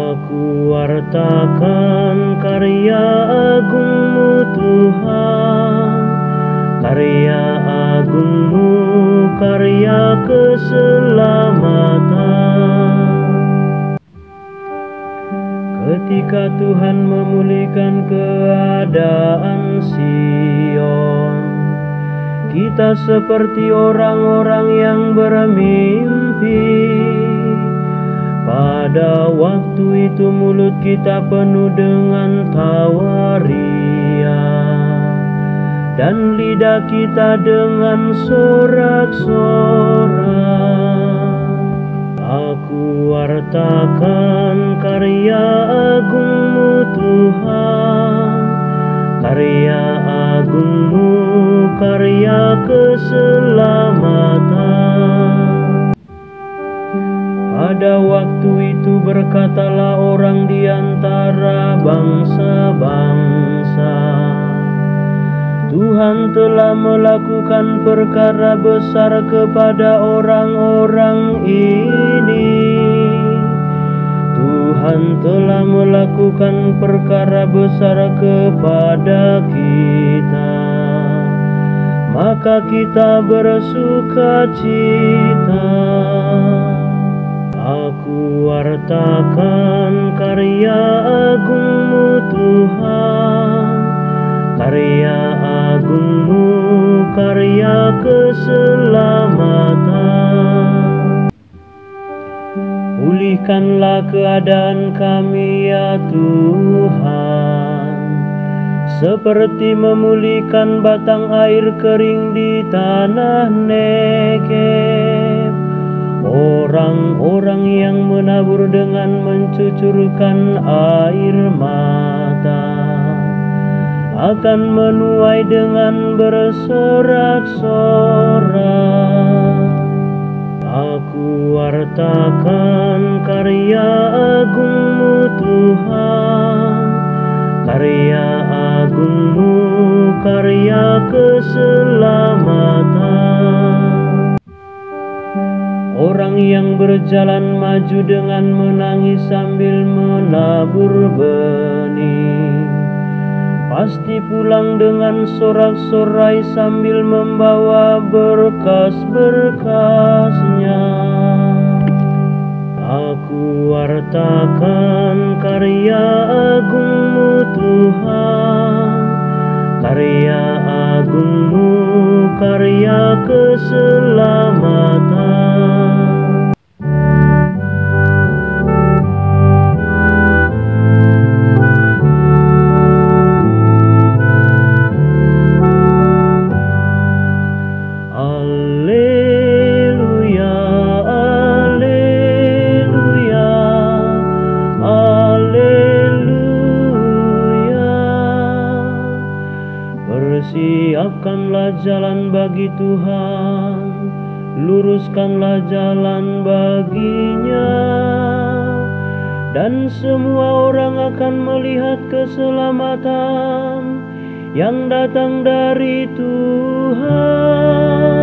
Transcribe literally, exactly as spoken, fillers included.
Aku wartakan karya agung-Mu Tuhan, karya agung-Mu, karya keselamatan. Ketika Tuhan memulihkan keadaan Sion, kita seperti orang-orang yang bermimpi. Pada waktu itu mulut kita penuh dengan tawa ria, dan lidah kita dengan sorak-sorak. Aku wartakan karya agung-Mu Tuhan, karya agung-Mu, karya keselamatan. Pada waktu itu berkatalah orang di antara bangsa-bangsa, Tuhan telah melakukan perkara besar kepada orang-orang ini. Tuhan telah melakukan perkara besar kepada kita, maka kita bersuka cita. Aku wartakan karya agung-Mu Tuhan, karya agung-Mu, karya keselamatan. Pulihkanlah keadaan kami ya Tuhan, seperti memulihkan batang air kering di tanah Negeb. Orang-orang yang menabur dengan mencucurkan air mata akan menuai dengan bersorak-sorak. Aku wartakan karya agung-Mu Tuhan, karya agung-Mu, karya keselamatan. Orang yang berjalan maju dengan menangis sambil menabur benih, pasti pulang dengan sorak-sorai sambil membawa berkas-berkasnya. Aku wartakan karya agung-Mu Tuhan, karya agung-Mu, karya keselamatan. Alleluia, alleluia, alleluia. Persiapkanlah jalan bagi Tuhan, luruskanlah jalan baginya, dan semua orang akan melihat keselamatan yang datang dari Tuhan.